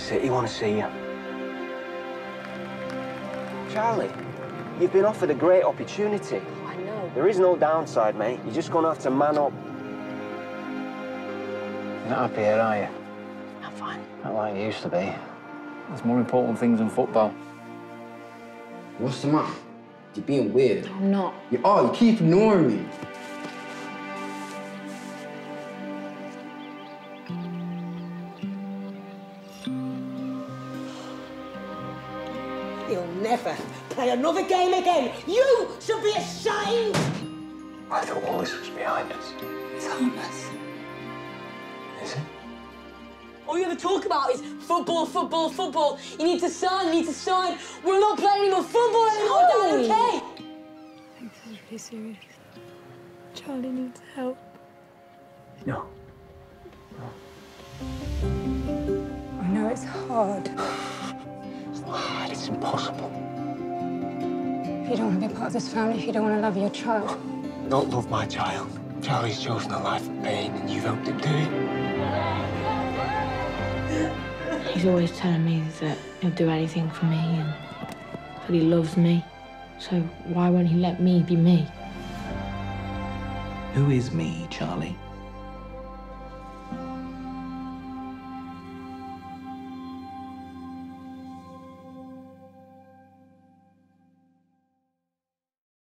City want to see you. Charlie, you've been offered a great opportunity. I know. There is no downside, mate. You're just going to have to man up. You're not happy here, are you? I'm fine. Not like you used to be. There's more important things than football. What's the matter? You're being weird. I'm not. You are. You keep ignoring me. He'll never play another game again. You should be ashamed. I thought all this was behind us. It's harmless. Is it? All you ever talk about is football, football, football. You need to sign, you need to sign. We're not playing any more football anymore, Dad, okay? This is really serious. Charlie needs help. No. I know it's hard. It's not hard, it's impossible. If you don't want to be part of this family, if you don't want to love your child. I don't love my child. Charlie's chosen a life of pain, and you've helped him do it. He's always telling me that he'll do anything for me and that he loves me. So why won't he let me be me? Who is me, Charlie?